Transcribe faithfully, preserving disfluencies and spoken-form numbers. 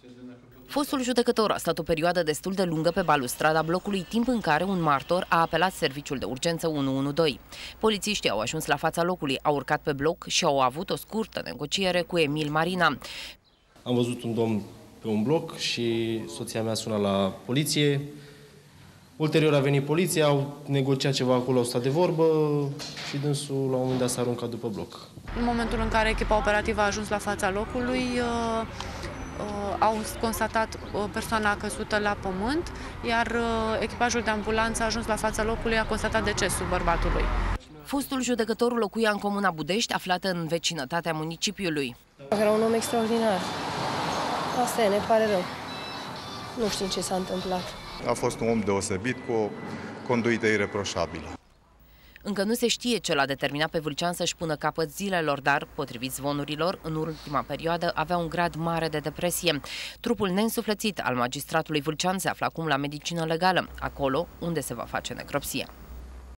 Fostul judecător a stat o perioadă destul de lungă pe balustrada blocului, timp în care un martor a apelat serviciul de urgență unu unu doi. Polițiștii au ajuns la fața locului, au urcat pe bloc și au avut o scurtă negociere cu Emil Marina. Am văzut un domn pe un bloc și soția mea suna la poliție. Ulterior a venit poliția, au negociat ceva acolo, au stat de vorbă și dânsul la un moment dat s-a aruncat după bloc. În momentul în care echipa operativă a ajuns la fața locului, uh, uh, au constatat uh, persoana căzută la pământ, iar uh, echipajul de ambulanță a ajuns la fața locului, a constatat decesul bărbatului. Fostul judecător locuia în comuna Budești, aflată în vecinătatea municipiului. Era un om extraordinar. Asta e, ne pare rău. Nu știm ce s-a întâmplat. A fost un om deosebit, cu o conduită ireproșabilă. Încă nu se știe ce l-a determinat pe Vâlcean să-și pună capăt zilelor, dar, potrivit zvonurilor, în ultima perioadă avea un grad mare de depresie. Trupul neînsuflețit al magistratului Vâlcean se află acum la medicină legală, acolo unde se va face necropsia.